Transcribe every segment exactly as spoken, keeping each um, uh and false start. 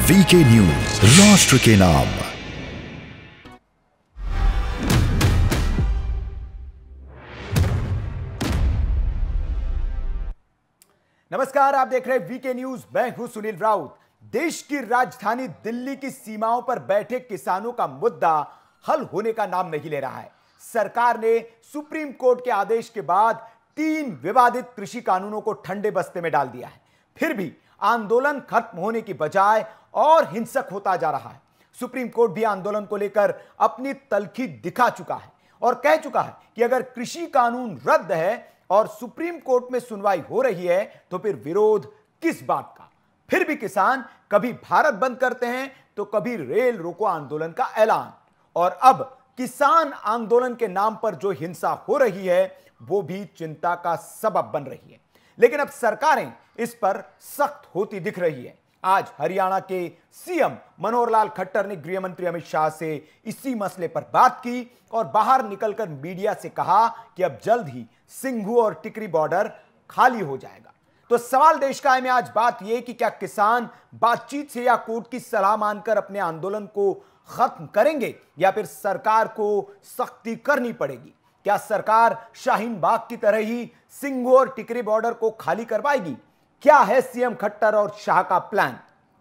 VK news, राष्ट्र के नाम। नमस्कार, आप देख रहे हैं वीके न्यूज। मैं हूं सुनील राउत। देश की राजधानी दिल्ली की सीमाओं पर बैठे किसानों का मुद्दा हल होने का नाम नहीं ले रहा है। सरकार ने सुप्रीम कोर्ट के आदेश के बाद तीन विवादित कृषि कानूनों को ठंडे बस्ते में डाल दिया है। फिर भी आंदोलन खत्म होने की बजाय और हिंसक होता जा रहा है। सुप्रीम कोर्ट भी आंदोलन को लेकर अपनी तल्खी दिखा चुका है और कह चुका है कि अगर कृषि कानून रद्द है और सुप्रीम कोर्ट में सुनवाई हो रही है तो फिर विरोध किस बात का। फिर भी किसान कभी भारत बंद करते हैं तो कभी रेल रोको आंदोलन का ऐलान, और अब किसान आंदोलन के नाम पर जो हिंसा हो रही है वो भी चिंता का सबब बन रही है। लेकिन अब सरकारें इस पर सख्त होती दिख रही है। आज हरियाणा के सीएम मनोहर लाल खट्टर ने गृह मंत्री अमित शाह से इसी मसले पर बात की और बाहर निकलकर मीडिया से कहा कि अब जल्द ही सिंघू और टिकरी बॉर्डर खाली हो जाएगा। तो सवाल देश का है में आज बात यह कि क्या किसान बातचीत से या कोर्ट की सलाह मानकर अपने आंदोलन को खत्म करेंगे या फिर सरकार को सख्ती करनी पड़ेगी। क्या सरकार शाहीन बाग की तरह ही सिंघू और टिकरी बॉर्डर को खाली करवाएगी? क्या है सीएम खट्टर और शाह का प्लान?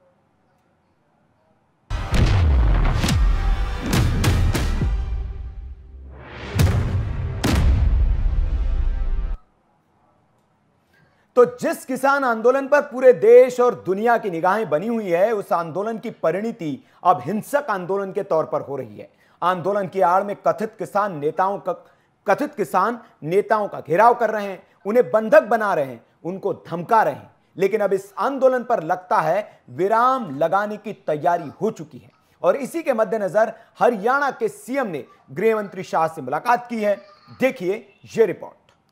तो जिस किसान आंदोलन पर पूरे देश और दुनिया की निगाहें बनी हुई है, उस आंदोलन की परिणति अब हिंसक आंदोलन के तौर पर हो रही है। आंदोलन की आड़ में कथित किसान नेताओं का कथित किसान नेताओं का घेराव कर रहे हैं, उन्हें बंधक बना रहे हैं, उनको धमका रहे हैं। लेकिन अब इस आंदोलन पर लगता है विराम लगाने की तैयारी हो चुकी है और इसी के मद्देनजर हरियाणा के सीएम ने गृह मंत्री शाह से मुलाकात की है। देखिए ये रिपोर्ट।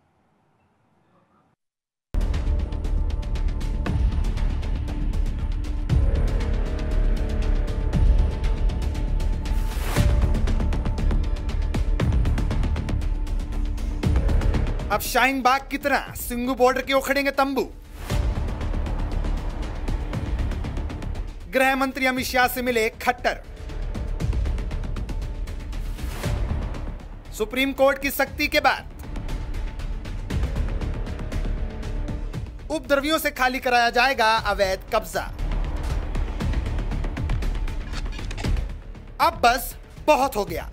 अब शाहीन बाग की तरह सिंघू बॉर्डर के उखड़ेंगे तंबू। गृह मंत्री अमित शाह से मिले खट्टर। सुप्रीम कोर्ट की सख्ती के बाद उपद्रवियों से खाली कराया जाएगा अवैध कब्जा। अब बस बहुत हो गया।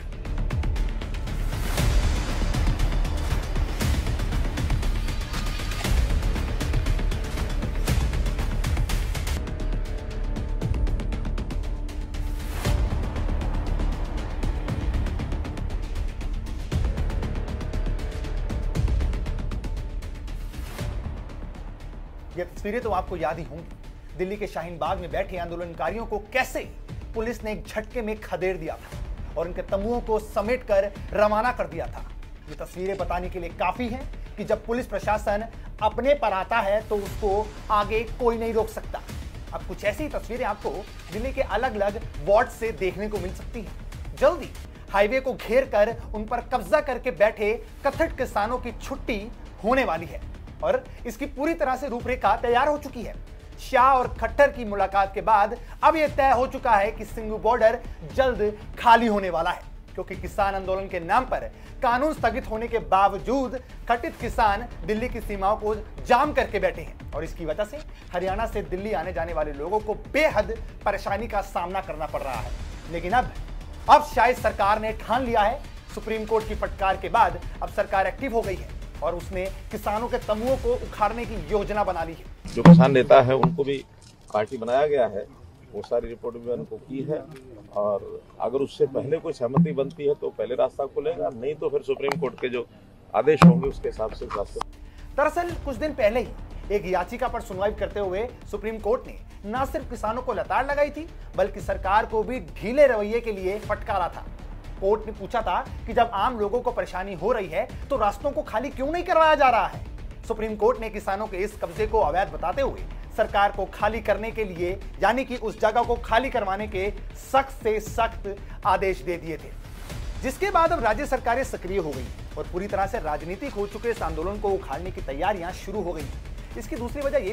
ये तस्वीरें तो आपको याद ही होंगी। दिल्ली के शाहीन बाग में बैठे आंदोलनकारियों को कैसे पुलिस ने एक झटके में खदेड़ दिया था और उनके तंबुओं को समेटकर रवाना कर दिया था। ये तस्वीरें बताने के लिए काफी हैं कि जब पुलिस प्रशासन अपने पर आता है तो उसको आगे कोई नहीं रोक सकता। अब कुछ ऐसी तस्वीरें आपको दिल्ली के अलग अलग वार्ड से देखने को मिल सकती है। जल्दी हाईवे को घेर कर उन पर कब्जा करके बैठे कथित किसानों की छुट्टी होने वाली है और इसकी पूरी तरह से रूपरेखा तैयार हो चुकी है। शाह और खट्टर की मुलाकात के बाद अब यह तय हो चुका है कि सिंघू बॉर्डर जल्द खाली होने वाला है, क्योंकि किसान आंदोलन के नाम पर कानून स्थगित होने के बावजूद कथित किसान दिल्ली की सीमाओं को जाम करके बैठे हैं और इसकी वजह से हरियाणा से दिल्ली आने जाने वाले लोगों को बेहद परेशानी का सामना करना पड़ रहा है। लेकिन अब अब शायद सरकार ने ठान लिया है। सुप्रीम कोर्ट की फटकार के बाद अब सरकार एक्टिव हो गई है और उसने किसानों के तंबुओं को उखाड़ने की योजना बना ली है। जो किसान नेता है उनको भी पार्टी बनाया गया है, वो सारी रिपोर्ट भी उनको की है और अगर उससे पहले कोई सहमति बनती है तो पहले रास्ता खुलेगा, नहीं तो फिर सुप्रीम कोर्ट के जो आदेश होंगे उसके हिसाब से रास्ते। दरअसल कुछ दिन पहले ही एक याचिका पर सुनवाई करते हुए सुप्रीम कोर्ट ने न सिर्फ किसानों को लताड़ लगाई थी बल्कि सरकार को भी ढीले रवैये के लिए फटकारा था। कोर्ट ने पूछा था कि जब आम लोगों को परेशानी हो रही है तो रास्तों को खाली क्यों नहीं करवाया जा रहा है। सुप्रीम कोर्ट ने किसानों के इस कब्जे को अवैध बताते हुए सरकार को खाली करने के लिए यानी कि उस जगह को खाली करवाने के सख्त से सख्त आदेश दे दिए थे, जिसके बाद अब राज्य सरकारें सक्रिय हो गई और पूरी तरह से राजनीतिक हो चुके इस आंदोलन को उखाड़ने की तैयारियां शुरू हो गई। इसकी दूसरी वजह यह भी है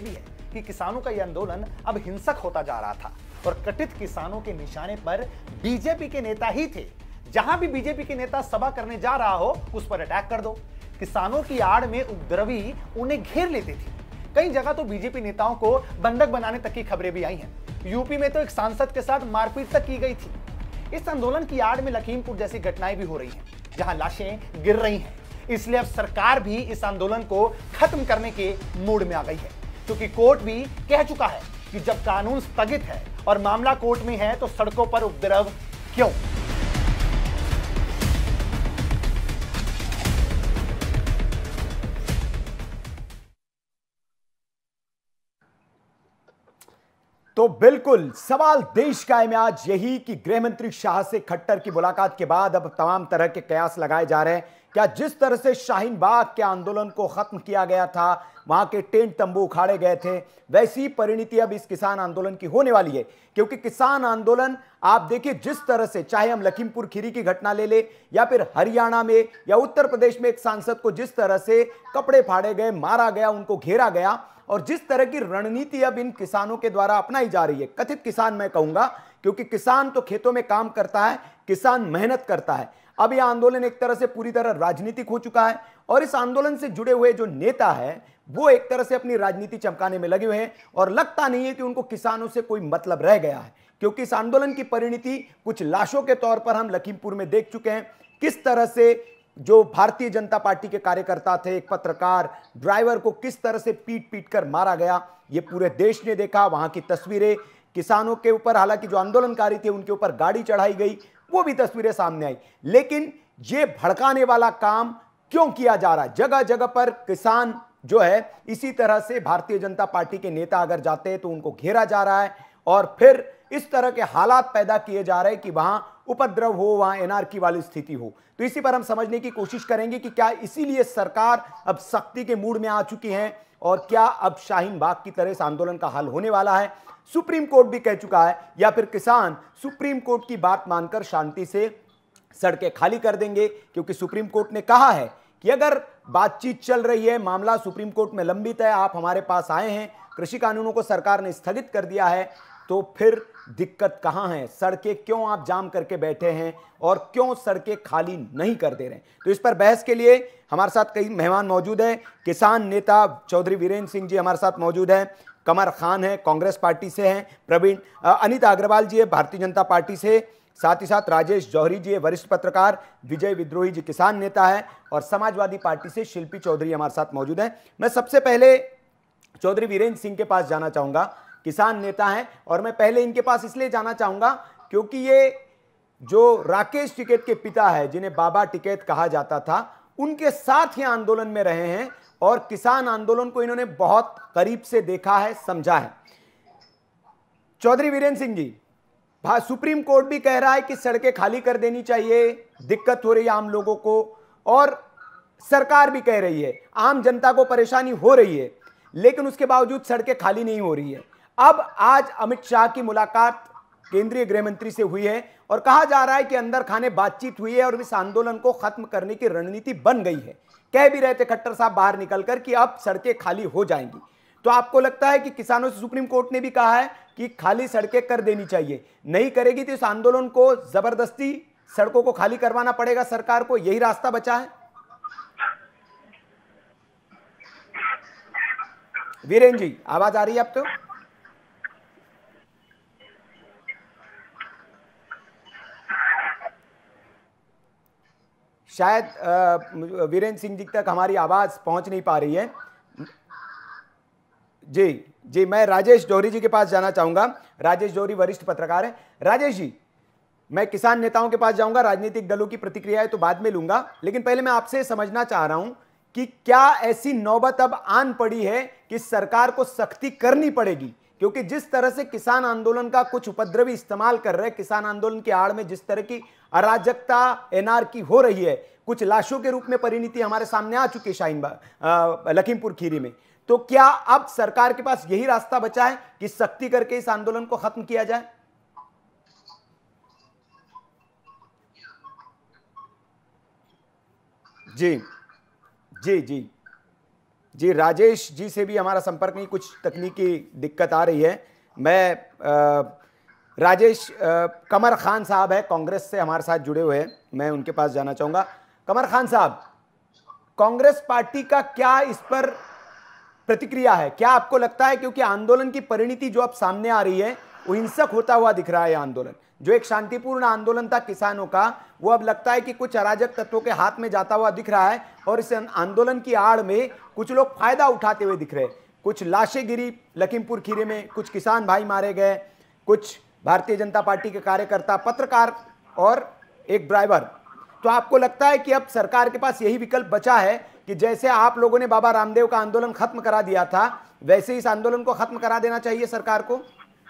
कि किसानों का यह आंदोलन अब हिंसक होता जा रहा था और कथित किसानों के निशाने पर बीजेपी के नेता ही थे। जहां भी बीजेपी के नेता सभा करने जा रहा हो उस पर अटैक कर दो। किसानों की आड़ में उपद्रवी उन्हें घेर लेते थे। कई जगह तो बीजेपी नेताओं को बंधक बनाने तक की खबरें भी आई हैं। यूपी में तो एक सांसद के साथ मारपीट तक की गई थी। इस आंदोलन की आड़ में लखीमपुर जैसी घटनाएं भी हो रही हैं, जहां लाशें गिर रही हैं। इसलिए अब सरकार भी इस आंदोलन को खत्म करने के मूड में आ गई है, क्योंकि कोर्ट भी कह चुका है कि जब कानून स्थगित है और मामला कोर्ट में है तो सड़कों पर उपद्रव क्यों। तो बिल्कुल सवाल देश का है में आज यही कि गृह मंत्री शाह से खट्टर की मुलाकात के बाद अब तमाम तरह के कयास लगाए जा रहे हैं। क्या जिस तरह से शाहीन बाग के आंदोलन को खत्म किया गया था, वहां के टेंट तंबू उखाड़े गए थे, वैसी परिणति अब इस किसान आंदोलन की होने वाली है। क्योंकि किसान आंदोलन आप देखिए जिस तरह से, चाहे हम लखीमपुर खीरी की घटना ले ले या फिर हरियाणा में या उत्तर प्रदेश में एक सांसद को जिस तरह से कपड़े फाड़े गए, मारा गया, उनको घेरा गया, और जिस तरह की रणनीति अब इन किसानों के द्वारा अपनाई जा रही है। कथित किसान मैं कहूंगा, क्योंकि किसान तो खेतों में काम करता है, किसान मेहनत करता है। अब यह आंदोलन एक तरह से पूरी तरह राजनीतिक हो चुका है और इस आंदोलन से जुड़े हुए जो नेता है वो एक तरह से अपनी राजनीति चमकाने में लगे हुए हैं और लगता नहीं है कि उनको किसानों से कोई मतलब रह गया है। क्योंकि इस आंदोलन की परिणति कुछ लाशों के तौर पर हम लखीमपुर में देख चुके हैं। किस तरह से जो भारतीय जनता पार्टी के कार्यकर्ता थे, एक पत्रकार, ड्राइवर को किस तरह से पीट पीट कर मारा गया, ये पूरे देश ने देखा। वहां की तस्वीरें, किसानों के ऊपर, हालांकि जो आंदोलनकारी थे उनके ऊपर गाड़ी चढ़ाई गई, वो भी तस्वीरें सामने आई। लेकिन ये भड़काने वाला काम क्यों किया जा रहा है? जगह जगह पर किसान जो है, इसी तरह से भारतीय जनता पार्टी के नेता अगर जाते हैं तो उनको घेरा जा रहा है और फिर इस तरह के हालात पैदा किए जा रहे हैं कि वहां उपद्रव हो, वहां एनआरकी वाली स्थिति हो। तो इसी पर हम समझने की कोशिश करेंगे कि क्या इसीलिए सरकार अब सख्ती के मूड में आ चुकी है और क्या अब शाहीन बाग की तरह इस आंदोलन का हल होने वाला है। सुप्रीम कोर्ट भी कह चुका है, या फिर किसान सुप्रीम कोर्ट की बात मानकर शांति से सड़कें खाली कर देंगे। क्योंकि सुप्रीम कोर्ट ने कहा है कि अगर बातचीत चल रही है, मामला सुप्रीम कोर्ट में लंबित है, आप हमारे पास आए हैं, कृषि कानूनों को सरकार ने स्थगित कर दिया है, तो फिर दिक्कत कहां है? सड़कें क्यों आप जाम करके बैठे हैं और क्यों सड़कें खाली नहीं कर दे रहे हैं? तो इस पर बहस के लिए हमारे साथ कई मेहमान मौजूद हैं। किसान नेता चौधरी वीरेंद्र सिंह जी हमारे साथ मौजूद हैं, कमर खान है कांग्रेस पार्टी से हैं, प्रवीण अनिता अग्रवाल जी है भारतीय जनता पार्टी से, साथ ही साथ राजेश जौहरी जी है वरिष्ठ पत्रकार, विजय विद्रोही जी किसान नेता है और समाजवादी पार्टी से शिल्पी चौधरी हमारे साथ मौजूद हैं। मैं सबसे पहले चौधरी वीरेंद्र सिंह के पास जाना चाहूंगा, किसान नेता हैं, और मैं पहले इनके पास इसलिए जाना चाहूंगा क्योंकि ये जो राकेश टिकैत के पिता है, जिन्हें बाबा टिकैत कहा जाता था, उनके साथ ही आंदोलन में रहे हैं और किसान आंदोलन को इन्होंने बहुत करीब से देखा है, समझा है। चौधरी वीरेंद्र सिंह जी, सुप्रीम कोर्ट भी कह रहा है कि सड़कें खाली कर देनी चाहिए, दिक्कत हो रही है आम लोगों को, और सरकार भी कह रही है आम जनता को परेशानी हो रही है, लेकिन उसके बावजूद सड़कें खाली नहीं हो रही है। अब आज अमित शाह की मुलाकात केंद्रीय गृह मंत्री से हुई है और कहा जा रहा है कि अंदर खाने बातचीत हुई है और इस आंदोलन को खत्म करने की रणनीति बन गई है। कह भी रहे थे खट्टर साहब बाहर निकलकर कि अब सड़कें खाली हो जाएंगी। तो आपको लगता है कि किसानों से सुप्रीम कोर्ट ने भी कहा है कि खाली सड़कें कर देनी चाहिए, नहीं करेगी तो इस आंदोलन को जबरदस्ती सड़कों को खाली करवाना पड़ेगा सरकार को, यही रास्ता बचा है? वीरेंद्र जी, आवाज आ रही है अब? तो शायद वीरेंद्र सिंह जी तक हमारी आवाज पहुंच नहीं पा रही है। जी जी मैं राजेश जौहरी जी के पास जाना चाहूंगा। राजेश जौहरी वरिष्ठ पत्रकार है। राजेश जी, मैं किसान नेताओं के पास जाऊंगा, राजनीतिक दलों की प्रतिक्रियाएं तो बाद में लूंगा, लेकिन पहले मैं आपसे समझना चाह रहा हूं कि क्या ऐसी नौबत अब आन पड़ी है कि सरकार को सख्ती करनी पड़ेगी? क्योंकि जिस तरह से किसान आंदोलन का कुछ उपद्रवी इस्तेमाल कर रहे हैं, किसान आंदोलन की आड़ में जिस तरह की अराजकता, एनआरकी हो रही है, कुछ लाशों के रूप में परिणति हमारे सामने आ चुकी है शाहीन बाग, लखीमपुर खीरी में, तो क्या अब सरकार के पास यही रास्ता बचा है कि सख्ती करके इस आंदोलन को खत्म किया जाए? जी जी जी जी राजेश जी से भी हमारा संपर्क नहीं, कुछ तकनीकी दिक्कत आ रही है। मैं आ, राजेश आ, कमर खान साहब है कांग्रेस से हमारे साथ जुड़े हुए हैं, मैं उनके पास जाना चाहूँगा। कमर खान साहब, कांग्रेस पार्टी का क्या इस पर प्रतिक्रिया है? क्या आपको लगता है, क्योंकि आंदोलन की परिणति जो अब सामने आ रही है वो हिंसक होता हुआ दिख रहा है, आंदोलन जो एक शांतिपूर्ण आंदोलन था किसानों का, वो अब लगता है कि कुछ अराजक तत्वों के हाथ में जाता हुआ दिख रहा है और इस आंदोलन की आड़ में कुछ लोग फायदा उठाते हुए दिख रहे हैं। कुछ लाशें गिरी लखीमपुर खीरी में, कुछ किसान भाई मारे गए, कुछ भारतीय जनता पार्टी के कार्यकर्ता, पत्रकार और एक ड्राइवर। तो आपको लगता है कि अब सरकार के पास यही विकल्प बचा है कि जैसे आप लोगों ने बाबा रामदेव का आंदोलन खत्म करा दिया था, वैसे इस आंदोलन को खत्म करा देना चाहिए सरकार को?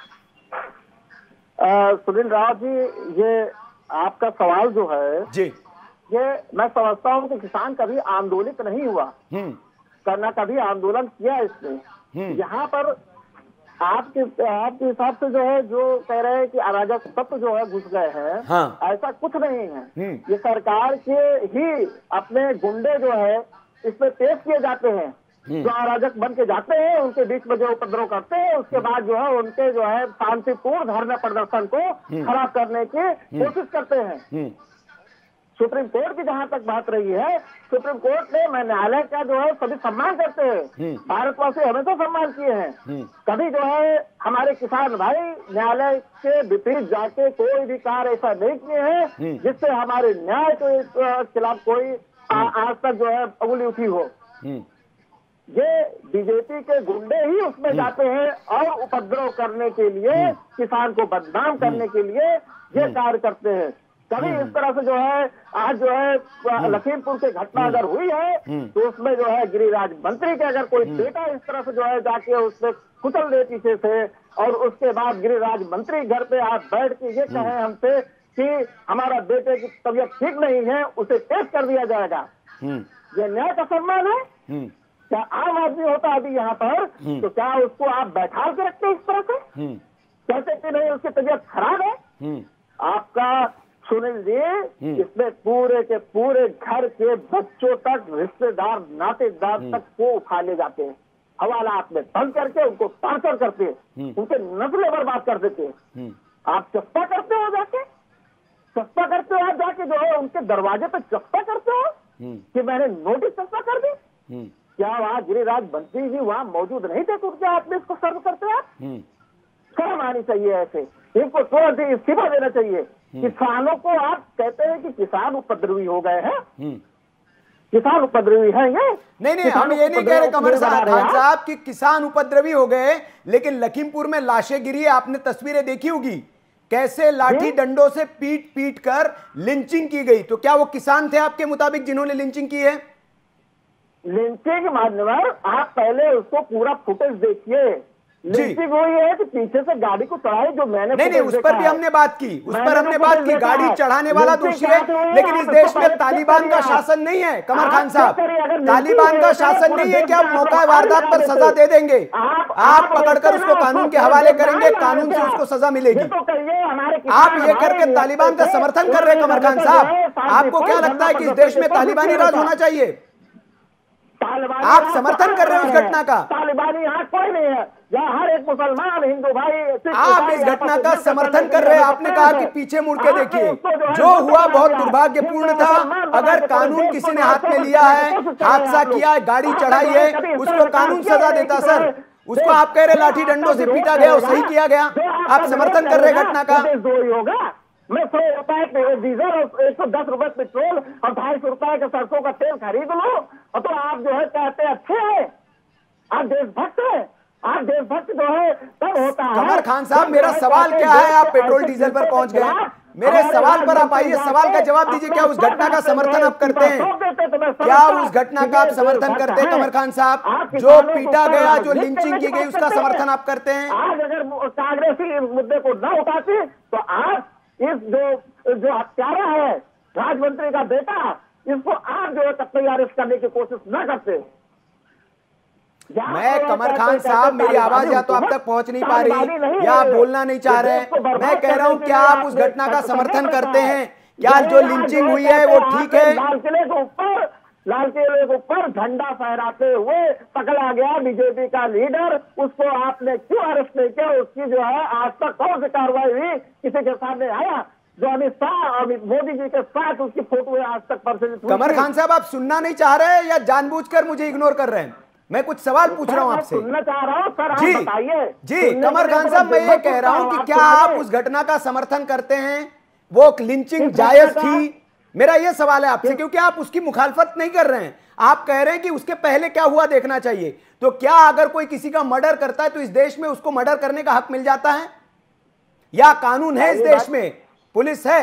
सुनील राव जी, ये आपका सवाल जो है जी, ये मैं समझता हूँ कि किसान कभी आंदोलित नहीं हुआ, करना कभी आंदोलन किया इसने। यहाँ पर आपके आपके हिसाब से जो है, जो कह रहे हैं कि अराजक तत्व जो है घुस गए हैं, हाँ। ऐसा कुछ नहीं है। ये सरकार के ही अपने गुंडे जो है इसमें पेश किए जाते हैं, जो अराजक बन के जाते हैं, उनके बीच में जो उपद्रव करते हैं, उसके बाद जो है उनके जो है शांतिपूर्ण धरना प्रदर्शन को खराब करने की कोशिश करते हैं। सुप्रीम कोर्ट की जहां तक बात रही है, सुप्रीम कोर्ट ने मैं न्यायालय का जो है सभी सम्मान करते हैं, भारतवासी हमेशा सम्मान किए हैं। कभी जो है हमारे किसान भाई न्यायालय के विपरीत जाके कोई भी कार्य ऐसा नहीं किए हैं जिससे हमारे न्याय के खिलाफ कोई आ, आज तक जो है उंगली उठी हो। ये बीजेपी के गुंडे ही उसमें जाते हैं और उपद्रव करने के लिए, किसान को बदनाम करने के लिए ये कार्य करते हैं। कभी इस तरह से जो है आज जो है लखीमपुर की घटना अगर हुई है तो उसमें जो है गिरिराज मंत्री के अगर कोई बेटा इस तरह से जो है जाके उसमें कुचल दे पीछे से, और उसके बाद गिरिराज मंत्री घर पे आज बैठ के ये कहे हमसे कि हमारा बेटे की तबीयत ठीक नहीं है, उसे पेश कर दिया जाएगा, ये न्याय का सम्मान है? क्या आम आदमी होता अभी यहाँ पर तो क्या उसको आप बैठा के रखते इस तरह से, कहते कि नहीं उसकी तबीयत खराब है? आपका सुनील जी, इसमें पूरे के पूरे घर के बच्चों तक, रिश्तेदार नातेदार तक को उठा ले जाते हैं, हवालात में बंद करके उनको टॉर्चर करते हैं, उनके नस्लें बर्बाद कर देते हैं। आप चस्पा करते हो जाके, चस्पा करते हो आप जाके जो है उनके दरवाजे पे चस्पा करते हो कि मैंने नोटिस चस्पा कर दी। क्या वहाँ गिरिराज मंत्री जी वहाँ मौजूद नहीं थे तो क्या आपने इसको सर्व करते आप? शर्म आनी चाहिए, ऐसे इनको तुरंत ही इस्तीफा देना चाहिए। किसानों को आप कहते हैं कि किसान उपद्रवी हो गए हैं, किसान उपद्रवी है ये? नहीं नहीं, हम ये नहीं कह रहे कमर साहब खान साहब कि किसान उपद्रवी हो गए, लेकिन लखीमपुर में लाशें गिरी, आपने तस्वीरें देखी होगी, कैसे लाठी डंडों से पीट पीट कर लिंचिंग की गई। तो क्या वो किसान थे आपके मुताबिक जिन्होंने लिंचिंग की है? लिंचिंग मान्यवर, आप पहले उसको पूरा फुटेज देखिए। लिंचिंग हुई है कि पीछे से गाड़ी को चढ़ाई, जो मैंने नहीं नहीं उस पर भी हमने बात की, उस पर हमने बात की, गाड़ी चढ़ाने वाला दोषी है, लेकिन इस देश में तालिबान का शासन नहीं है कमर खान साहब, तालिबान का शासन नहीं है कि आप मौका वारदात पर सजा दे देंगे, आप पकड़कर उसको कानून के हवाले करेंगे, कानून से उसको सजा मिलेगी। आप ये करके तालिबान का समर्थन कर रहे हैं कमर खान साहब। आपको क्या लगता है कि इस देश में तालिबानी राज होना चाहिए? आप समर्थन कर रहे हैं उस घटना का? तालिबानी यहाँ कोई नहीं है, यहाँ हर एक मुसलमान हिंदू भाई, आप इस घटना का समर्थन कर रहे हैं। आपने कहा कि पीछे मुड़ के देखिए, जो हुआ बहुत दुर्भाग्यपूर्ण था। अगर कानून किसी ने हाथ में लिया है, हादसा किया है, गाड़ी चढ़ाई है, उसको कानून सजा देता सर। उसको आप कह रहे लाठी डंडों से पीटा गया, वो सही किया गया, आप समर्थन कर रहे घटना का? होगा मैं सौ रुपए डीजल और एक सौ दस रुपए पेट्रोल और ढाई सौ रुपए का सरसों का तेल खरीद लो, और तो आप जो है कहते अच्छे हैं, आप देशभक्त हैं। आप देशभक्त जो है तब होता है। कमर खान साहब, मेरा सवाल क्या है? आप पेट्रोल डीजल पर पहुंच गए, मेरे सवाल पर आप आइए, सवाल का जवाब दीजिए। क्या उस घटना का समर्थन आप करते हैं? क्या उस घटना का आप समर्थन करते हैं कमर खान साहब? जो पीटा गया, जो लिंचिंग की गई, उसका समर्थन आप करते हैं? आज अगर कांग्रेसी इस मुद्दे को न उठाते तो आज इस जो जो हत्यारा है राजमंत्री का बेटा, इसको आप जो है तैयार करने की कोशिश न करते। मैं कमर खान साहब, मेरी आवाज या तो आप तक पहुंच नहीं पा रही या आप बोलना नहीं चाह रहे हैं। मैं कह रहा हूं, क्या आप उस घटना का समर्थन करते हैं? क्या जो लिंचिंग हुई है वो ठीक है? लाल किले के ऊपर लाल किले के ऊपर झंडा फहराते हुए पकड़ा गया बीजेपी का लीडर। उसको आपने क्यों अरेस्ट नहीं किया? उसकी जो है आज तक कौन सी कार्रवाई हुई? किसी के सामने आया? जो अमित शाह और मोदी जी के साथ उसकी फोटो आज तक प्रदर्शित हुई। कमर खान साहब, आप सुनना नहीं चाह रहे हैं या जानबूझकर मुझे इग्नोर कर रहे हैं? मैं कुछ सवाल पूछ रहा हूं आपसे। सुनना चाह रहा हूं सर, आप जी बताइए। जी कमर खान साहब, मैं ये कह रहा हूं कि क्या आप उस घटना का समर्थन करते हैं? वो लिंचिंग जायज थी? मेरा ये सवाल है आपसे, क्योंकि आप उसकी मुखालफत नहीं कर रहे हैं। आप कह रहे हैं कि उसके पहले क्या हुआ देखना चाहिए। तो क्या अगर कोई किसी का मर्डर करता है तो इस देश में उसको मर्डर करने का हक मिल जाता है? या कानून है इस देश में, पुलिस है?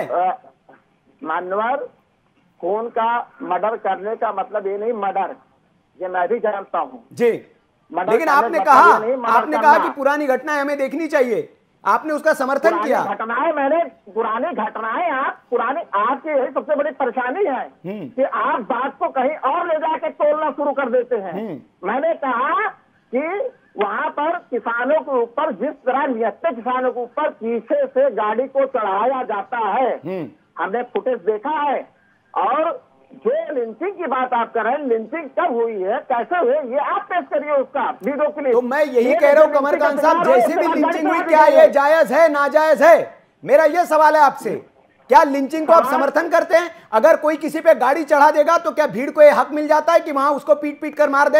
मानवर, खून का मर्डर करने का मतलब ये नहीं मर्डर, ये मैं भी जानता हूं जी। लेकिन आपने कहा आपने कहा कि पुरानी घटनाएं हमें देखनी चाहिए, आपने उसका समर्थन किया। घटनाएं मैंने पुरानी घटनाएं आप पुरानी आपकी यही सबसे बड़ी परेशानी है कि आप बात को कहीं और ले जाके तोड़ना शुरू कर देते हैं। मैंने कहा कि वहां पर किसानों के ऊपर जिस तरह नियत्ते किसानों के ऊपर पीछे से गाड़ी को चढ़ाया जाता है, हमने फुटेज देखा है। और जो लिंचिंग की बात आप कर रहे हैं, लिंचिंग कब हुई है, कैसे हुई, ये आप पेश करिए उसका वीडियो क्लिप। तो मैं यही कह रहा हूं कमर खान साहब, जैसे भी लिंचिंग हुई, क्या ये जायज है नाजायज है? मेरा ये सवाल है आपसे, क्या लिंचिंग को आप समर्थन करते हैं? अगर कोई किसी पे गाड़ी चढ़ा देगा तो क्या भीड़ को ये हक मिल जाता है कि वहां उसको पीट पीट कर मार दे?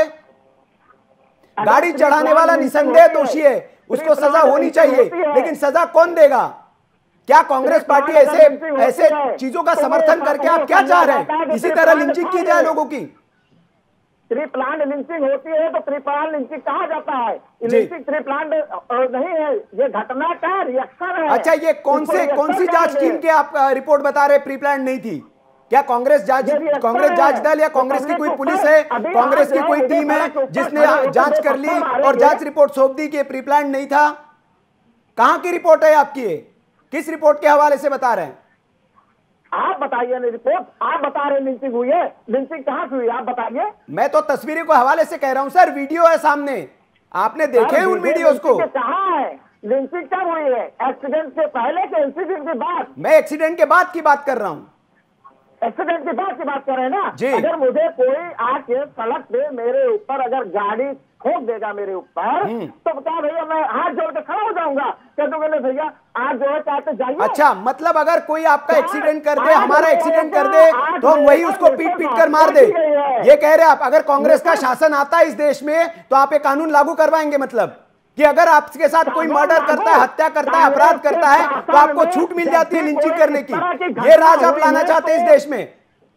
गाड़ी चढ़ाने वाला निसंदेह दोषी है, उसको सजा होनी चाहिए, लेकिन सजा कौन देगा? क्या कांग्रेस पार्टी ऐसे ऐसे चीजों का समर्थन करके आप क्या चाह रहे हैं? इसी तरह लिंचिंग की जाए लोगों की? प्री प्लान लिंचिंग होती है तो प्री प्लान लिंचिंग कहा जाता है। लिंचिंग प्री प्लान नहीं है, ये घटना का रिएक्शन है। अच्छा, ये कौन से कौन सी जांच टीम के आप रिपोर्ट बता रहे प्री प्लान नहीं थी? क्या कांग्रेस जांच कांग्रेस जांच दल या कांग्रेस की कोई पुलिस है, कांग्रेस की कोई टीम है जिसने जांच कर ली और जांच रिपोर्ट सौंप दी कि प्री प्लान नहीं था? कहां की रिपोर्ट है आपकी? किस रिपोर्ट के हवाले से बता रहे हैं? आप बताइए ना रिपोर्ट, आप बता रहे हैं लिंचिंग हुई है, लिंचिंग कहां से हुई आप बताइए। मैं तो तस्वीरें को हवाले से कह रहा हूं सर, वीडियो है सामने, आपने देखे उन वीडियोस को? कहां है लिंचिंग, कब हुई है? एक्सीडेंट से पहले के इंसिडेंट के बाद? मैं एक्सीडेंट के बाद की बात कर रहा हूं। एक्सीडेंट के बाद की बात कर रहे हैं ना जी। अगर मुझे कोई आके सड़क पे मेरे ऊपर अगर गाड़ी ठोक देगा मेरे ऊपर, तो बता भैया मैं हाथ जोड़ के खड़ा हो जाऊंगा, कह दूंगा नहीं भैया आज जो है चाहते जाइए। अच्छा, मतलब अगर कोई आपका एक्सीडेंट कर दे, हमारा एक्सीडेंट कर दे, तो हम वही उसको पीट पीट कर मार दे, ये कह रहे आप? अगर कांग्रेस का शासन आता है इस देश में तो आप ये कानून लागू करवाएंगे? मतलब कि अगर आपके साथ कोई मर्डर करता है, हत्या करता है, अपराध करता है, तो आपको छूट मिल जाती है लिंचिंग करने की? ये राज आप लाना चाहते हैं इस देश में?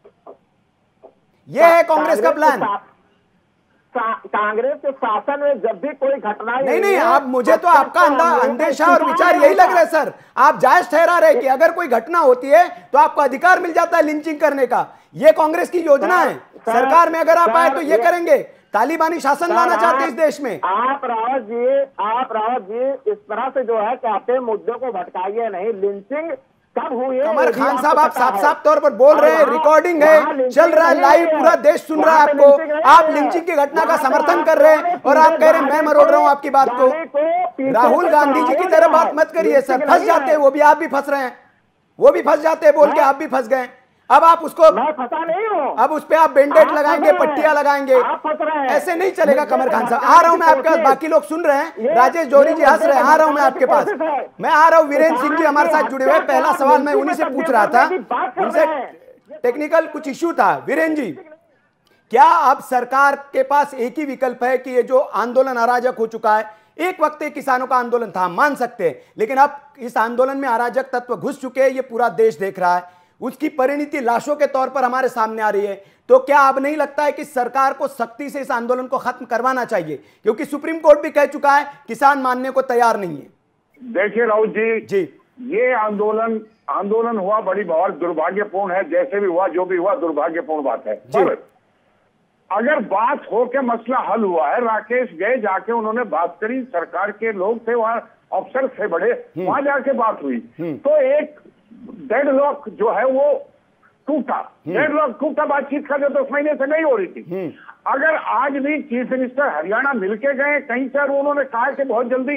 ये है कांग्रेस का प्लान? कांग्रेस के शासन में जब भी कोई घटना नहीं नहीं, आप मुझे तो आपका अंदेशा और विचार यही लग रहा है सर। आप जायज ठहरा रहे कि अगर कोई घटना होती है तो आपको अधिकार मिल जाता है लिंचिंग करने का। ये कांग्रेस की योजना है, सरकार में अगर आप आए तो ये करेंगे। तालिबानी शासन लाना चाहते हैं इस देश में? आप रावत जी आप रावत जी इस तरह से जो है कहते हैं मुद्दों को भटकाइए नहीं। लिंचिंग कब हुई है? कमर खान साहब, आप साफ साफ तौर पर बोल रहे हैं, रिकॉर्डिंग है, चल रहा है लाइव, पूरा देश सुन रहा है आपको। आप लिंचिंग की घटना का समर्थन कर रहे हैं और आप कह रहे हैं मैं मरोड़ रहा हूं आपकी बात को। राहुल गांधी जी की तरह बात मत करिए सर, फंस जाते हैं वो भी, आप भी फंस रहे हैं, वो भी फंस जाते हैं बोल के, आप भी फंस गए। अब आप उसको, मैं फंसा नहीं हूं, अब उस पे आप बेंडेड लगाएंगे, पट्टियां लगाएंगे, ऐसे नहीं चलेगा। कमर खान साहब, आ रहा हूं मैं आपके पास, बाकी लोग सुन रहे हैं, राजेश जोरी जी हंस रहे हैं, आ रहा हूं मैं आपके पास, मैं आ रहा हूं। वीरेंद्र सिंह जी हमारे साथ जुड़े हुए, पहला सवाल मैं उन्हीं से पूछ रहा था, उनसे टेक्निकल कुछ इश्यू था। वीरेंद्र जी, क्या अब सरकार के पास एक ही विकल्प है कि ये जो आंदोलन अराजक हो चुका है, एक वक्त एक किसानों का आंदोलन था, मान सकते हैं, लेकिन अब इस आंदोलन में अराजक तत्व घुस चुके हैं, ये पूरा देश देख रहा है, उसकी परिणति लाशों के तौर पर हमारे सामने आ रही है, तो क्या अब नहीं लगता है कि सरकार को सख्ती से इस आंदोलन को खत्म करवाना चाहिए? क्योंकि सुप्रीम कोर्ट भी कह चुका है किसान मानने को तैयार नहीं है। देखिए राउत जी, जी ये आंदोलन आंदोलन हुआ बड़ी बहुत दुर्भाग्यपूर्ण है, जैसे भी हुआ जो भी हुआ दुर्भाग्यपूर्ण बात है। पर अगर बात हो के मसला हल हुआ है, राकेश गए जाके उन्होंने बात करी, सरकार के लोग थे वहां, अफसर थे बड़े, वहां जाके बात हुई, तो एक डेडलॉक जो है वो टूटा, डेडलॉक टूटा, बातचीत का जो दस महीने से नहीं हो रही थी। अगर आज भी चीफ मिनिस्टर हरियाणा मिलके गए कहीं से और उन्होंने कहा कि बहुत जल्दी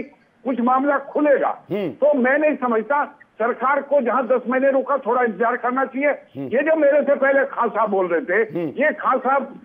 कुछ मामला खुलेगा। तो मैं नहीं समझता सरकार को जहां दस महीने रुका थोड़ा इंतजार करना चाहिए। ये जो मेरे से पहले खान साहब बोल रहे थे, ये खान साहब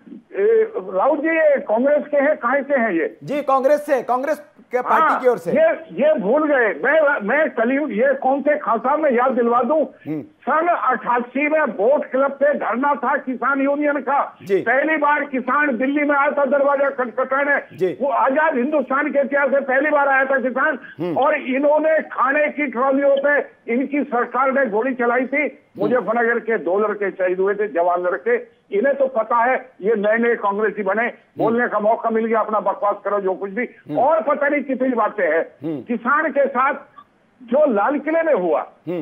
राउत जी ये कांग्रेस के हैं, कहाँ के हैं ये? जी कांग्रेस से, कांग्रेस के पार्टी की ओर से। ये ये भूल गए। मैं मैं कलयुग ये कौन से खान साहब में याद दिलवा दूं, सन अठासी में वोट क्लब पे धरना था किसान यूनियन का। पहली बार किसान दिल्ली में आया था दरवाजा खटखटाने, वो आजाद हिंदुस्तान के इतिहास में पहली बार आया था किसान। और इन्होंने खाने की ट्रॉलियों पे इनकी सरकार ने गोली चलाई थी। मुजफ्फरनगर के दो लड़के शहीद हुए थे, जवान लड़के। इन्हें तो पता है ये नए नए कांग्रेसी बने, बोलने का मौका मिल गया, अपना बकवास करो जो कुछ भी, और पता नहीं कितनी बातें हैं। किसान के साथ जो लाल किले में हुआ,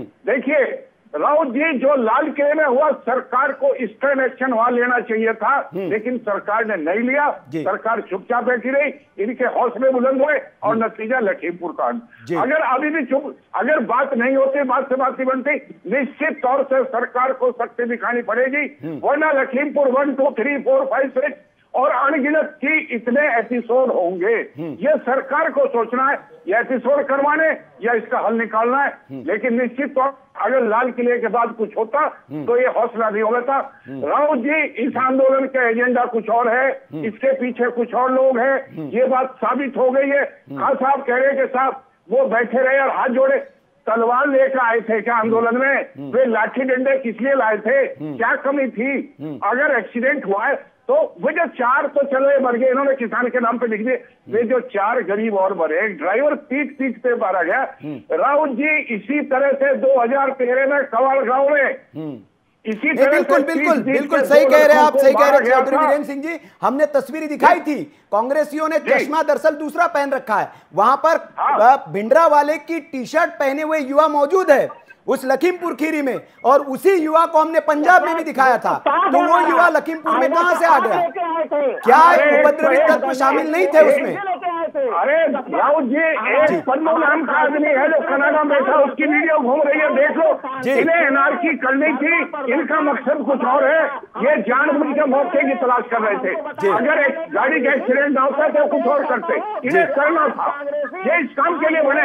देखिए राउत जी, जो लाल किले में हुआ सरकार को स्टर्न एक्शन वहां लेना चाहिए था, लेकिन सरकार ने नहीं लिया। सरकार चुपचाप बैठी रही, इनके हौसले बुलंद हुए और नतीजा लखीमपुर कांड। अगर अभी भी चुप, अगर बात नहीं होती, बात से बात नहीं बनती, निश्चित तौर से सरकार को शक्ति दिखानी पड़ेगी, वरना Lakhimpur one two three four five six और अनगिनत की इतने एपिसोड होंगे। ये सरकार को सोचना है ये एपिसोड करवाने या इसका हल निकालना है। लेकिन निश्चित तौर अगर लाल किले के बाद कुछ होता तो ये हौसला नहीं होगा था। राउत जी, इस आंदोलन का एजेंडा कुछ और है, इसके पीछे कुछ और लोग हैं, ये बात साबित हो गई है। खान साहब कह रहे कि साहब वो बैठे रहे और हाथ जोड़े, तलवार लेकर आए थे क्या आंदोलन में? वे लाठी डंडे किस लिए लाए थे? क्या कमी थी? अगर एक्सीडेंट हुआ है तो वे जो चार तो चलो ये मर गए, इन्होंने किसान के नाम पे लिख दिए, वे जो चार गरीब और मरे, ड्राइवर पीट पीट पे मारा गया। राउत जी, इसी तरह से दो हजार तेरह में कवाड़ गांव में इसी तरह बिल्कुल बिल्कुल बिल्कुल सही कह रहे हैं आप, सही कह रहे हैं चौधरी वीरेंद्र सिंह जी। हमने तस्वीरें दिखाई थी, कांग्रेसियों ने चश्मा दरअसल दूसरा पहन रखा है, वहां पर भिंडरा वाले की टी शर्ट पहने हुए युवा मौजूद है उस लखीमपुर खीरी में, और उसी युवा को हमने पंजाब में भी दिखाया था। तो वो युवा लखीमपुर में कहां से आ गया? क्या उपद्रवी तत्व शामिल नहीं थे उसमें? अरे राउत जी, एक पन्नू नाम का आदमी है जो कनाडा में बैठा, उसकी वीडियो घूम रही है, देख लो। इन्हें एनआरकी करनी थी, इनका मकसद कुछ और है। ये जानबूझ के मौके की तलाश कर रहे थे। अगर एक गाड़ी का एक्सीडेंट ना होता तो कुछ और करते, इन्हें करना था। ये इस काम के लिए बने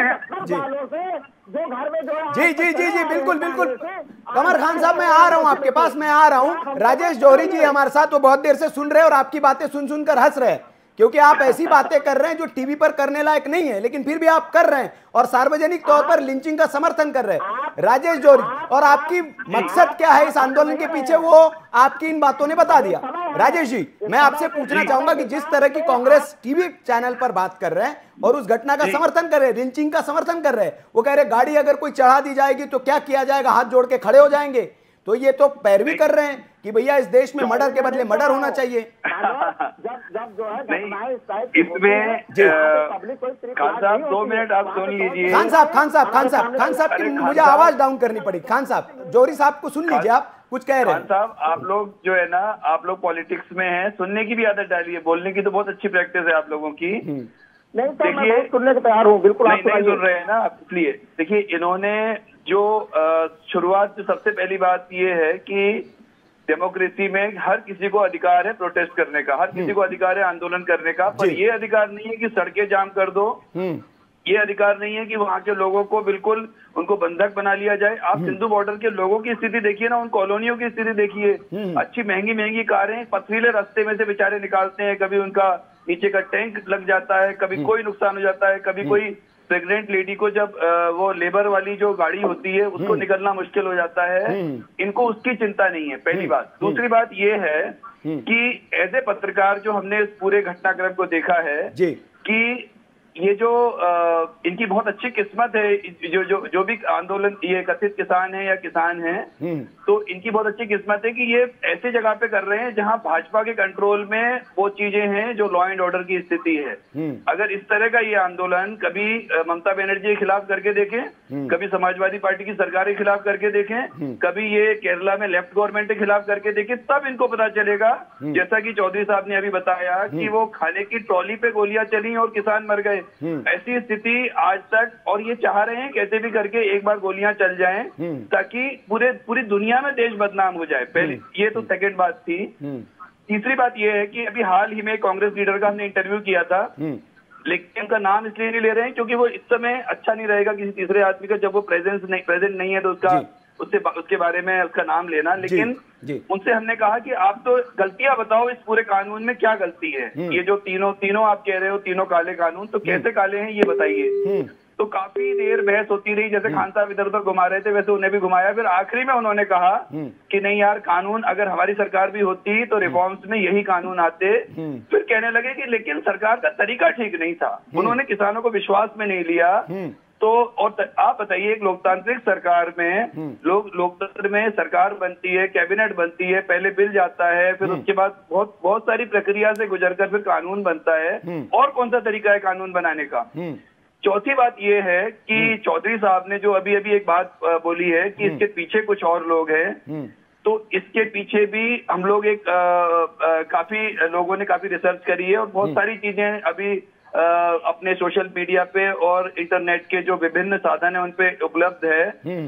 हैं। जी जी जी जी बिल्कुल बिल्कुल। कमर खान साहब, मैं आ रहा हूं आपके पास, मैं आ रहा हूं। राजेश जौहरी जी हमारे साथ, वो बहुत देर से सुन रहे हैं और आपकी बातें सुन सुनकर हंस रहे हैं, क्योंकि आप ऐसी बातें कर रहे हैं जो टीवी पर करने लायक नहीं है, लेकिन फिर भी आप कर रहे हैं और सार्वजनिक तौर पर लिंचिंग का समर्थन कर रहे हैं। राजेश जौहरी, और आपकी मकसद क्या है इस आंदोलन के पीछे, वो आपकी इन बातों ने बता दिया। राजेश जी, मैं आपसे पूछना चाहूंगा कि जिस तरह की कांग्रेस टीवी चैनल पर बात कर रहे हैं और उस घटना का समर्थन कर रहे हैं, लिंचिंग का समर्थन कर रहे हैं, वो कह रहे गाड़ी अगर कोई चढ़ा दी जाएगी तो क्या किया जाएगा, हाथ जोड़ के खड़े हो जाएंगे, तो ये तो पैरवी कर रहे हैं कि भैया इस देश में मर्डर के बदले मर्डर होना चाहिए। इसमें खान साहब दो मिनट आप सुन लीजिए। खान साहब खान साहब खान साहब खान साहब की मुझे आवाज डाउन करनी पड़ी। खान साहब, जौहरी साहब को सुन लीजिए, आप कुछ कह रहे हैं। खान साहब, आप लोग जो है ना, आप लोग पॉलिटिक्स में हैं, सुनने की भी आदत डालिए, बोलने की तो बहुत अच्छी प्रैक्टिस है आप लोगों की। नहीं तो मैं सुनने को तैयार हूँ, बिल्कुल। नहीं, नहीं सुन रहे हैं ना, इसलिए देखिए, इन्होंने जो शुरुआत, जो सबसे पहली बात ये है कि डेमोक्रेसी में हर किसी को अधिकार है प्रोटेस्ट करने का, हर किसी को अधिकार है आंदोलन करने का, पर ये अधिकार नहीं है कि सड़कें जाम कर दो, ये अधिकार नहीं है कि वहां के लोगों को बिल्कुल उनको बंधक बना लिया जाए। आप सिंधु बॉर्डर के लोगों की स्थिति देखिए ना, उन कॉलोनियों की स्थिति देखिए, अच्छी महंगी महंगी कारें पथरीले रास्ते में से बेचारे निकालते हैं, कभी उनका नीचे का टैंक लग जाता है, कभी कोई नुकसान हो जाता है, कभी कोई प्रेग्नेंट लेडी को जब वो लेबर वाली जो गाड़ी होती है उसको निकलना मुश्किल हो जाता है, इनको उसकी चिंता नहीं है, पहली बात। दूसरी बात ये है कि एज ए पत्रकार जो हमने इस पूरे घटनाक्रम को देखा है कि ये जो आ, इनकी बहुत अच्छी किस्मत है, जो जो जो भी आंदोलन ये कथित किसान है या किसान है, तो इनकी बहुत अच्छी किस्मत है कि ये ऐसी जगह पे कर रहे हैं जहां भाजपा के कंट्रोल में वो चीजें हैं जो लॉ एंड ऑर्डर की स्थिति है। अगर इस तरह का ये आंदोलन कभी ममता बनर्जी के खिलाफ करके देखें, कभी समाजवादी पार्टी की सरकार के खिलाफ करके देखें, कभी ये केरला में लेफ्ट गवर्नमेंट के खिलाफ करके देखें, तब इनको पता चलेगा, जैसा कि चौधरी साहब ने अभी बताया कि वो खाने की ट्रॉली पे गोलियां चली और किसान मर गए। ऐसी स्थिति आज तक, और ये चाह रहे हैं कैसे भी करके एक बार गोलियां चल जाएं ताकि पूरे पूरी दुनिया में देश बदनाम हो जाए। पहले ये तो सेकंड बात थी। तीसरी बात ये है कि अभी हाल ही में कांग्रेस लीडर का हमने इंटरव्यू किया था, लेकिन उनका नाम इसलिए नहीं ले रहे हैं क्योंकि वो इस समय अच्छा नहीं रहेगा किसी तीसरे आदमी का, जब वो प्रेजेंस नहीं प्रेजेंट नहीं है तो उसका उससे उसके बारे में उसका नाम लेना। लेकिन जी, जी। उनसे हमने कहा कि आप तो गलतियां बताओ, इस पूरे कानून में क्या गलती है? ये जो तीनों तीनों आप कह रहे हो तीनों काले कानून, तो कैसे काले हैं ये बताइए। तो काफी देर बहस होती रही, जैसे खान साहब इधर उधर घुमा रहे थे वैसे उन्हें भी घुमाया। फिर आखिरी में उन्होंने कहा कि नहीं यार, कानून अगर हमारी सरकार भी होती तो रिफॉर्म्स में यही कानून आते। फिर कहने लगे कि लेकिन सरकार का तरीका ठीक नहीं था, उन्होंने किसानों को विश्वास में नहीं लिया। तो और आप बताइए, एक लोकतांत्रिक सरकार में लोग लोकतंत्र में सरकार बनती है, कैबिनेट बनती है, पहले बिल जाता है, फिर उसके बाद बहुत बहुत सारी प्रक्रिया से गुजरकर फिर कानून बनता है। और कौन सा तरीका है कानून बनाने का? चौथी बात यह है कि चौधरी साहब ने जो अभी अभी एक बात बोली है कि इसके पीछे कुछ और लोग हैं, तो इसके पीछे भी हम लोग एक आ, आ, काफी लोगों ने काफी रिसर्च करी है और बहुत सारी चीजें अभी आ, अपने सोशल मीडिया पे और इंटरनेट के जो विभिन्न साधन है उन पे उपलब्ध है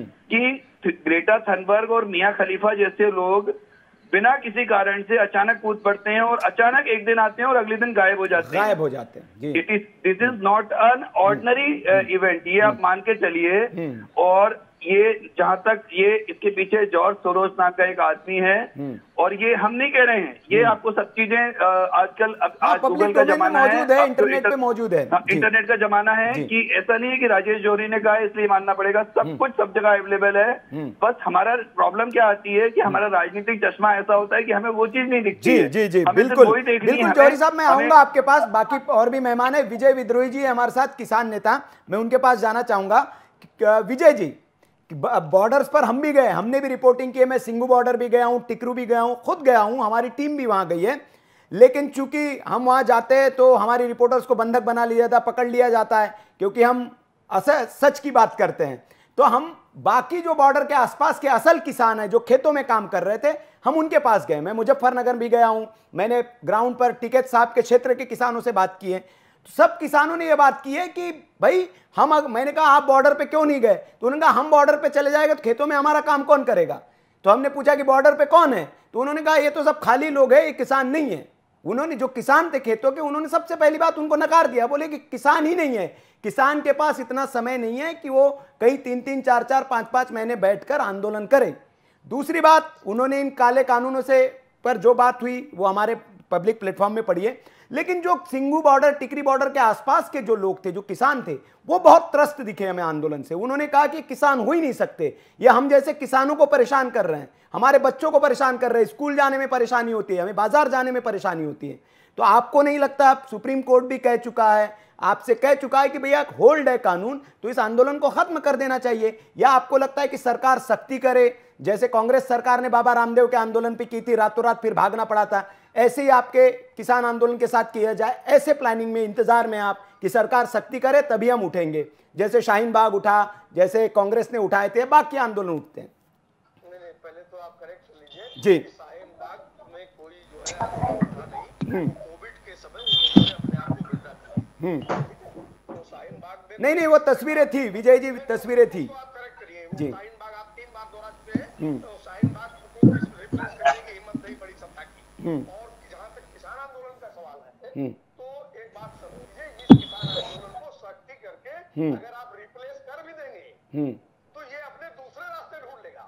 कि ग्रेटा थनबर्ग और मियां खलीफा जैसे लोग बिना किसी कारण से अचानक कूद पड़ते हैं और अचानक एक दिन आते हैं और अगले दिन गायब हो जाते हैं गायब हो जाते हैं it is this is not an ordinary event, ये आप मान के चलिए। और ये जहां तक ये इसके पीछे जॉर्ज सोरोस नाम का एक आदमी है और ये हम नहीं कह रहे हैं, ये आपको सब चीजें आजकल आज गूगल का जमाना है, इंटरनेट पे मौजूद है, इंटरनेट का जमाना है कि ऐसा नहीं है कि राजेश जोहरी ने कहा इसलिए मानना पड़ेगा, सब कुछ सब जगह अवेलेबल है। बस हमारा प्रॉब्लम क्या आती है कि हमारा राजनीतिक चश्मा ऐसा होता है कि हमें वो चीज नहीं दिखती। जी जी जी बिल्कुल बिल्कुल जोहरी साहब, मैं आऊंगा आपके पास। बाकी और भी मेहमान है, विजय विद्रोही जी हमारे साथ, किसान नेता, मैं उनके पास जाना चाहूंगा। विजय जी, बॉर्डर्स पर हम भी गए, हमने भी रिपोर्टिंग की है, मैं सिंगू बॉर्डर भी गया हूं, टिकरू भी गया हूं, खुद गया हूं, हमारी टीम भी वहां गई है। लेकिन चूंकि हम वहां जाते हैं तो हमारी रिपोर्टर्स को बंधक बना लिया जाता, पकड़ लिया जाता है, क्योंकि हम असल सच की बात करते हैं। तो हम बाकी जो बॉर्डर के आसपास के असल किसान हैं जो खेतों में काम कर रहे थे, हम उनके पास गए। मैं मुजफ्फरनगर भी गया हूं, मैंने ग्राउंड पर टिकैत साहब के क्षेत्र के किसानों से बात की है। सब किसानों ने यह बात की है कि भाई हम, मैंने कहा आप बॉर्डर पे क्यों नहीं गए? तो उन्होंने कहा हम बॉर्डर पे चले जाएंगे तो खेतों में हमारा काम कौन करेगा? तो हमने पूछा कि बॉर्डर पे कौन है? तो उन्होंने कहा ये तो सब खाली लोग हैं, ये किसान नहीं है। उन्होंने जो किसान थे खेतों के, उन्होंने सबसे पहली बात उनको नकार दिया, बोले कि किसान ही नहीं है, किसान के पास इतना समय नहीं है कि वो कई तीन तीन चार चार पांच पांच महीने बैठकर आंदोलन करे। दूसरी बात, उन्होंने इन काले कानूनों से पर जो बात हुई वो हमारे पब्लिक प्लेटफॉर्म में पड़ी है। लेकिन जो सिंगू बॉर्डर, टिकरी बॉर्डर के आसपास के जो लोग थे, जो किसान थे, वो बहुत त्रस्त दिखे हमें आंदोलन से। उन्होंने कहा कि किसान हो ही नहीं सकते, ये हम जैसे किसानों को परेशान कर रहे हैं, हमारे बच्चों को परेशान कर रहे हैं, स्कूल जाने में परेशानी होती है, हमें बाजार जाने में परेशानी होती है। तो आपको नहीं लगता, सुप्रीम कोर्ट भी कह चुका है, आपसे कह चुका है कि भैया होल्ड है कानून, तो इस आंदोलन को खत्म कर देना चाहिए? या आपको लगता है कि सरकार सख्ती करे, जैसे कांग्रेस सरकार ने बाबा रामदेव के आंदोलन पे की थी, रातों रात फिर भागना पड़ा था, ऐसे ही आपके किसान आंदोलन के साथ किया जाए? ऐसे प्लानिंग में, इंतजार में आप कि सरकार सख्ती करे तभी हम उठेंगे, जैसे शाहीन बाग उठा, जैसे कांग्रेस ने उठाए थे, बाकी आंदोलन उठते हैं? नहीं नहीं, पहले तो आप करेक्ट कर लीजिए जी। शाहीन बाग में कोई जो है उठा नहीं, कोविड के समय उन्होंने अपने आप को गिरफ्तार किया। तो शाहीन बाग में नहीं नहीं, वो तस्वीरें थी विजय जी, तस्वीरें थी। आप करेक्ट करिए, जी। शाहीन बाग आप तीन बार दोहरा चुके हैं, तो शाहीन बाग को रिप्लेस करने की हिम्मत नहीं पड़ी सत्ता की। और जहां तक किसान आंदोलन का सवाल है, तो एक बात समझिए, इस किसान आंदोलन को सख्ती करके अगर आप रिप्लेस कर भी देंगे तो ये अपने दूसरे रास्ते ढूंढ लेगा।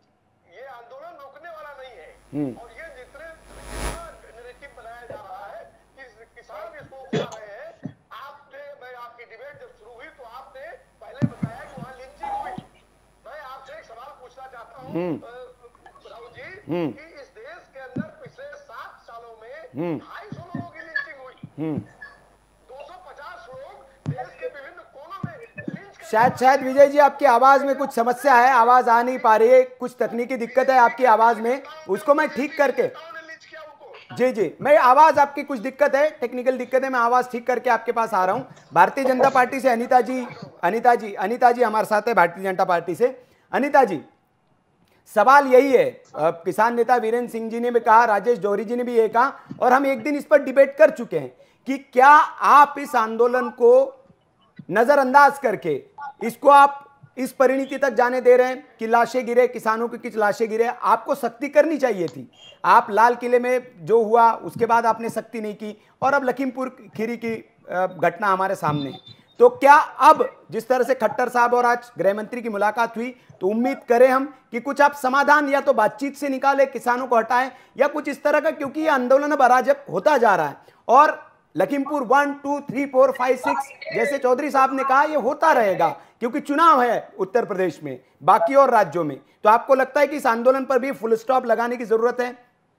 ये आंदोलन रुकने वाला नहीं है। और ये जितने नैरेटिव बनाया जा रहा है कि किसान इसको उठा रहे हैं, आपने, मैं आपकी डिबेट जब शुरू हुई तो आपने पहले बताया कि वहां लिंचिंग हुई। मैं आपसे एक सवाल पूछना चाहता हूँ राहुल जी, कि इस देश के अंदर पिछले सात सालों में ढाई सौ लोगों की लिंचिंग हुई, दो सौ पचास लोग देश के विभिन्न कोनों में लिंच। शायद शायद विजय जी आपकी आवाज में कुछ समस्या है, आवाज आ नहीं पा रही है, कुछ तकनीकी दिक्कत है आपकी आवाज में, उसको मैं ठीक करके, जी जी, मैं आवाज आपकी कुछ दिक्कत है, टेक्निकल दिक्कत है, मैं आवाज ठीक करके आपके पास आ रहा हूं। भारतीय जनता पार्टी से अनीता जी, अनीता जी अनीता जी हमारे साथ है भारतीय जनता पार्टी से। अनीता जी, सवाल यही है, किसान नेता वीरेंद्र सिंह जी ने भी कहा, राजेश जोहरी जी ने भी ये कहा, और हम एक दिन इस पर डिबेट कर चुके हैं कि क्या आप इस आंदोलन को नजरअंदाज करके इसको आप इस परिणति तक जाने दे रहे हैं कि लाशें गिरे, किसानों की कुछ लाशें गिरे? आपको सख्ती करनी चाहिए थी। आप लाल किले में जो हुआ उसके बाद आपने सख्ती नहीं की, और अब लखीमपुर खीरी की घटना हमारे सामने। तो क्या अब जिस तरह से खट्टर साहब और आज गृह मंत्री की मुलाकात हुई, तो उम्मीद करें हम कि कुछ आप समाधान या तो बातचीत से निकाले, किसानों को हटाएं, या कुछ इस तरह का, क्योंकि ये आंदोलन अब अराजक होता जा रहा है और Lakhimpur one two three four five six जैसे चौधरी साहब ने कहा, ये होता रहेगा क्योंकि चुनाव है उत्तर प्रदेश में, बाकी और राज्यों में। तो आपको लगता है कि इस आंदोलन पर भी फुल स्टॉप लगाने की जरूरत है?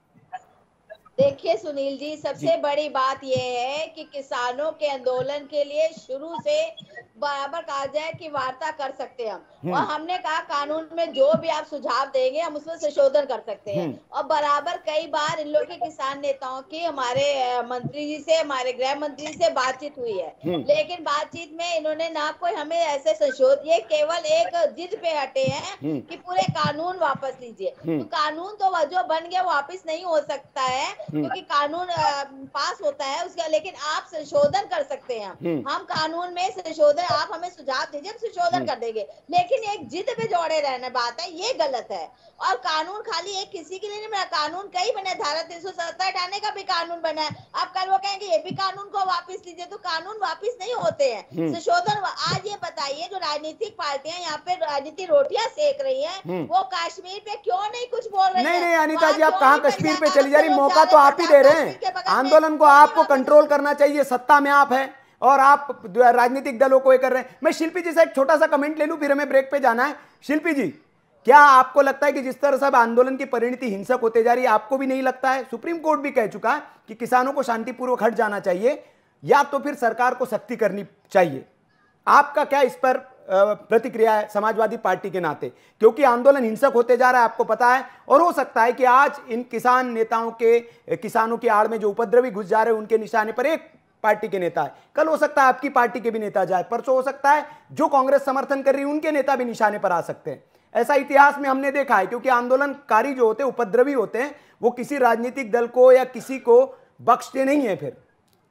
देखिए सुनील जी, सबसे बड़ी बात यह है कि किसानों के आंदोलन के लिए शुरू से बराबर कहा जाए कि वार्ता कर सकते हैं हम, और हमने कहा कानून में जो भी आप सुझाव देंगे हम उसमें संशोधन कर सकते हैं। और बराबर कई बार इन लोग के किसान नेताओं की हमारे मंत्री जी से, हमारे गृह मंत्री से बातचीत हुई है, लेकिन बातचीत में इन्होंने ना कोई हमें ऐसे संशोधन, ये केवल एक जिद पे हटे हैं कि पूरे कानून वापस लीजिए। तो कानून तो जो बन गया वापस नहीं हो सकता है, क्योंकि कानून पास होता है उसका, लेकिन आप संशोधन कर सकते हैं। हम कानून में संशोधन, आप हमें सुझाव दीजिए, हम संशोधन कर देंगे, लेकिन एक जिद पे जोड़े रहने बात है, ये गलत है। और कानून खाली एक किसी के लिए नहीं बना, कानून कई बने, धारा तीन सौ सत्तर हटाने का भी कानून बना है। आप कल वो कहेंगे ये भी कानून को वापस लीजिए, तो कानून वापस नहीं होते हैं, संशोधन। आज ये बताइए जो राजनीतिक पार्टियां यहाँ पे राजनीतिक रोटियां सेक रही हैं, वो कश्मीर पे क्यों नहीं कुछ बोल रही नहीं नहीं अनीता जी, आप कहाँ कश्मीर पे चली जा रही? मौका तो आप ही दे रहे हैं, आंदोलन को आपको कंट्रोल करना चाहिए, सत्ता में आप हैं और आप राजनीतिक दलों को ये कर रहे हैं। मैं शिल्पी जी से एक छोटा सा कमेंट ले लूं, फिर हमें ब्रेक पे जाना है। शिल्पी जी, क्या आपको लगता है कि जिस तरह से अब आंदोलन की परिणति हिंसक होते जा रही है, आपको भी नहीं लगता है? सुप्रीम कोर्ट भी कह चुका है कि किसानों को शांतिपूर्वक हट जाना चाहिए, या तो फिर सरकार को सख्ती करनी चाहिए। आपका क्या इस पर प्रतिक्रिया है समाजवादी पार्टी के नाते? क्योंकि आंदोलन हिंसक होते जा रहा है, आपको पता है, और हो सकता है कि आज इन किसान नेताओं के, किसानों की आड़ में जो उपद्रवी घुस जा रहे हैं उनके निशाने पर एक पार्टी के नेता है, कल हो सकता है आपकी पार्टी के भी नेता जाए, परसों हो सकता है जो कांग्रेस समर्थन कर रही है उनके नेता भी निशाने पर आ सकते हैं। ऐसा इतिहास में हमने देखा है, क्योंकि आंदोलनकारी जो होते हैं, उपद्रवी होते हैं, वो किसी राजनीतिक दल को या किसी को बख्शते नहीं है। फिर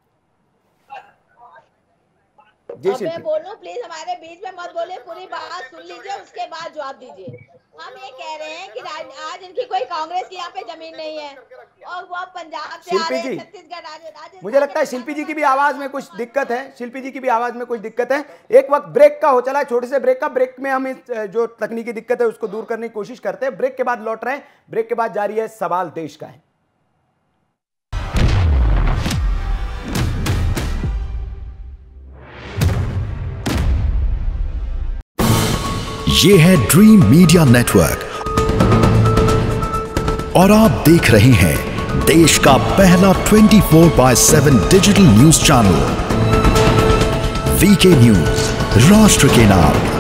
अब मैं बोलूं, प्लीज हमारे बीच में मत बोलिए, पूरी बात सुन लीजिए, उसके बाद जवाब दीजिए। हम ये कह रहे हैं कि आज इनकी कोई कांग्रेस की यहाँ पे जमीन नहीं है, और वो पंजाब से आ रहे हैं, छत्तीसगढ़, राजस्थान। मुझे लगता है शिल्पी जी की भी आवाज में कुछ दिक्कत है, शिल्पी जी की भी आवाज में कुछ दिक्कत है। एक वक्त ब्रेक का हो चला है, छोटे से ब्रेक का, ब्रेक में हम इस जो तकनीकी दिक्कत है उसको दूर करने की कोशिश करते हैं। ब्रेक के बाद लौट रहे हैं, ब्रेक के बाद जारी है सवाल देश का है। ये है ड्रीम मीडिया नेटवर्क और आप देख रहे हैं देश का पहला चौबीस बाय सात digital news channel VK news, राष्ट्र के नाम।